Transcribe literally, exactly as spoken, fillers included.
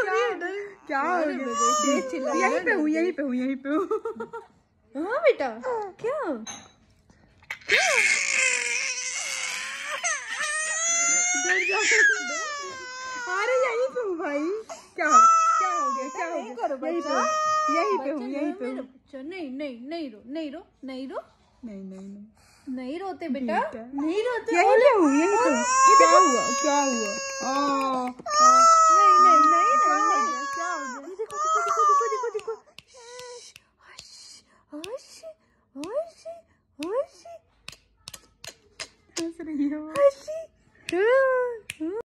रही है? क्या हो गया? यहीं पे हूँ, यहीं पे हूँ, यहीं पे हूँ। हाँ बेटा, क्या अरे यहीं पे हूँ भाई। क्या हो क्या हो गया? क्या हो गया? करो बच्चा, यहीं पे हूँ, यहीं पे हूँ। नहीं नहीं नहीं रो, नहीं रो, नहीं रो, नहीं नहीं नहीं नहीं रोते बेटा, नहीं रोते। यहीं पे हूँ, यहीं पे हूँ। क्या हुआ? क्या हुआ? नहीं नहीं नहीं क्या हो नहीं, गया? क्या हो गया? देखो देखो देखो देखो देखो देखो, हंस हंस हंस हंस रही हो। हंस।